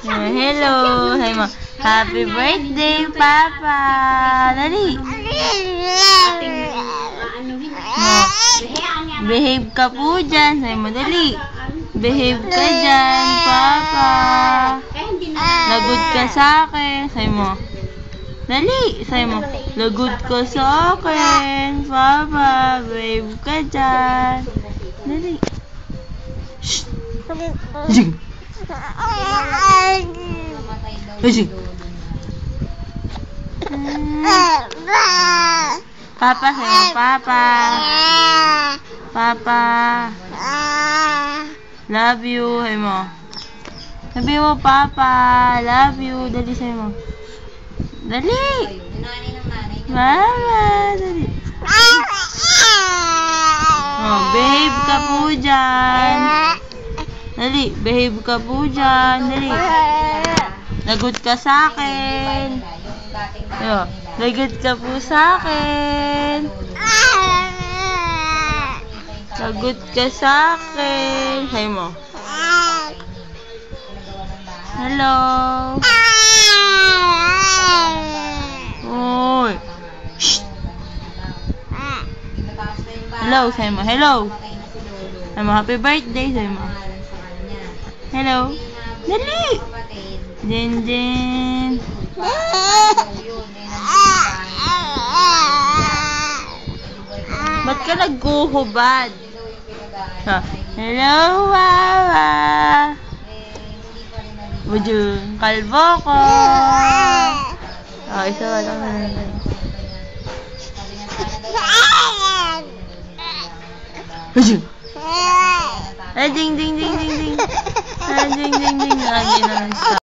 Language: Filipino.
Hello. Sabi mo, happy birthday, Papa. Dali. Behave ka po dyan. Sabi mo, dali. Behave ka dyan, Papa. Lagot ka sa akin. Sabi mo, dali. Sabi mo, lagot ka sa akin, Papa. Behave ka dyan. Dali. Shh. Jing. Jing. Papa, sabi mo, Papa. Papa. Love you. Sabi mo. Sabi mo, Papa. Love you. Dali, sabi mo. Dali. Mama. Dali. Oh, behave ka po dyan. Dali. Behave ka po dyan. Dali. Lagot ka sa akin. Lagot ka po sa akin. Lagot ka sa akin. Sabi mo. Hello. Oy. Shh. Hello. Sabi mo. Hello. Sabi mo. Happy birthday. Sabi mo. Hello. Dali. Din din. Ba't ka nagguhubad? Hello, Wawa. Bujung, kalbo ko. Oh, isa wala ka na. Bujung. Ding ding ding ding ding. Ding ding ding.